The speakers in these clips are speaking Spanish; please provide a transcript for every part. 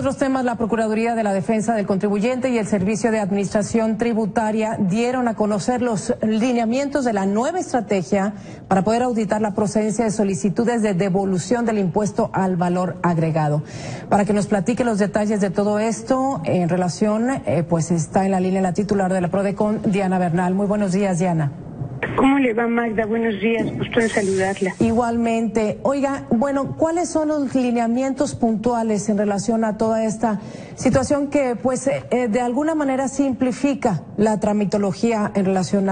otros temas, la Procuraduría de la Defensa del Contribuyente y el Servicio de Administración Tributaria dieron a conocer los lineamientos de la nueva estrategia para poder auditar la procedencia de solicitudes de devolución del impuesto al valor agregado. Para que nos platique los detalles de todo esto en relación, pues está en la línea la titular de la PRODECON, Diana Bernal. Muy buenos días, Diana. ¿Cómo le va, Magda? Buenos días, gusto en saludarla. Igualmente. Oiga, bueno, ¿cuáles son los lineamientos puntuales en relación a toda esta situación que, pues, de alguna manera simplifica la tramitología en relación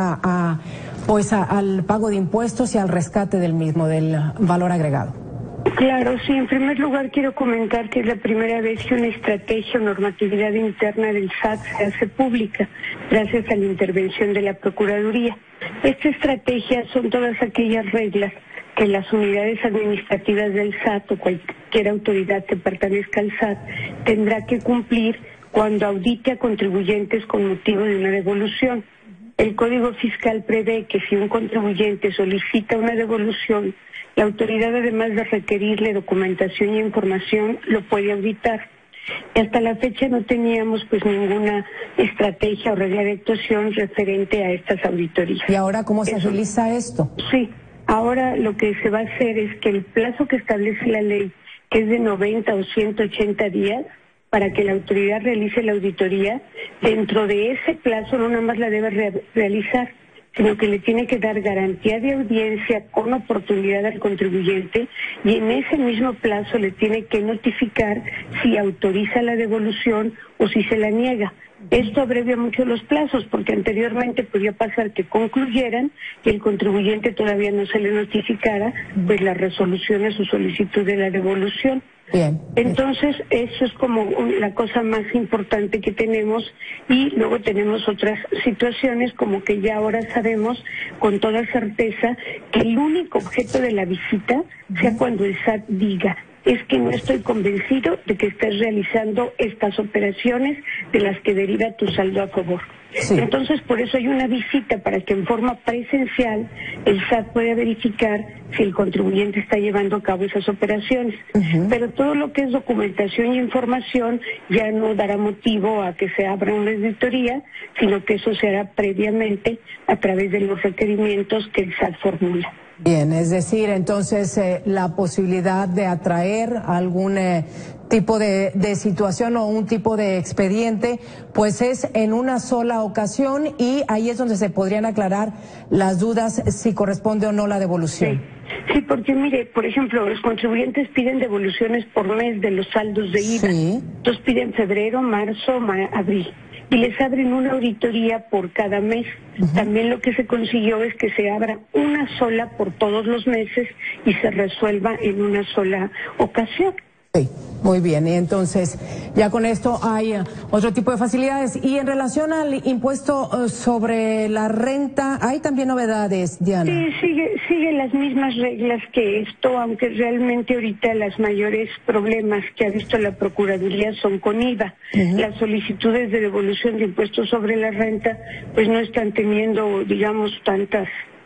al pago de impuestos y al rescate del mismo, del valor agregado? Claro, sí. En primer lugar, quiero comentar que es la primera vez que una estrategia o normatividad interna del SAT se hace pública, gracias a la intervención de la Procuraduría. Esta estrategia son todas aquellas reglas que las unidades administrativas del SAT o cualquier autoridad que pertenezca al SAT tendrá que cumplir cuando audite a contribuyentes con motivo de una devolución. El Código Fiscal prevé que si un contribuyente solicita una devolución, la autoridad, además de requerirle documentación y información, lo puede auditar. Hasta la fecha no teníamos pues ninguna estrategia o regla de actuación referente a estas auditorías. ¿Y ahora cómo se realiza esto? Sí, ahora lo que se va a hacer es que el plazo que establece la ley, que es de 90 o 180 días, para que la autoridad realice la auditoría, dentro de ese plazo no nada más la debe realizar, sino que le tiene que dar garantía de audiencia con oportunidad al contribuyente y en ese mismo plazo le tiene que notificar si autoriza la devolución o si se la niega. Esto abrevia mucho los plazos porque anteriormente podía pasar que concluyeran y el contribuyente todavía no se le notificara pues la resolución a su solicitud de la devolución. Bien. Entonces, eso es como la cosa más importante que tenemos y luego tenemos otras situaciones como que ya ahora sabemos con toda certeza que el único objeto de la visita sea cuando el SAT diga es que no estoy convencido de que estés realizando estas operaciones de las que deriva tu saldo a favor. Sí. Entonces, por eso hay una visita para que en forma presencial el SAT pueda verificar si el contribuyente está llevando a cabo esas operaciones. Pero todo lo que es documentación y información ya no dará motivo a que se abra una auditoría, sino que eso se hará previamente a través de los requerimientos que el SAT formula. Bien, es decir, entonces la posibilidad de atraer algún tipo de situación o un tipo de expediente, pues es en una sola ocasión y ahí es donde se podrían aclarar las dudas si corresponde o no la devolución. Sí, porque mire, por ejemplo, los contribuyentes piden devoluciones por mes de los saldos de IVA. Sí. Entonces piden febrero, marzo, abril. Y les abren una auditoría por cada mes. También lo que se consiguió es que se abra una sola por todos los meses y se resuelva en una sola ocasión. Sí, muy bien. Y entonces, ya con esto hay otro tipo de facilidades. Y en relación al impuesto sobre la renta, ¿hay también novedades, Diana? Sí, sigue las mismas reglas que esto, aunque realmente ahorita los mayores problemas que ha visto la Procuraduría son con IVA. Las solicitudes de devolución de impuestos sobre la renta, pues no están teniendo, digamos, tantas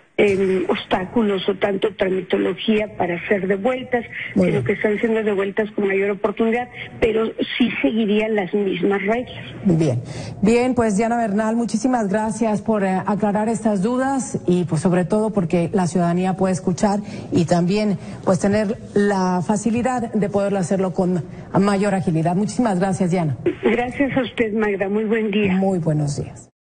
obstáculos o tanto tramitología para hacer devueltas, sino que están siendo devueltas con mayor oportunidad, pero sí seguirían las mismas reglas. Bien, pues Diana Bernal, muchísimas gracias por aclarar estas dudas y pues sobre todo porque la ciudadanía puede escuchar y también pues tener la facilidad de poderlo hacerlo con mayor agilidad. Muchísimas gracias, Diana. Gracias a usted, Magda. Muy buen día. Muy buenos días.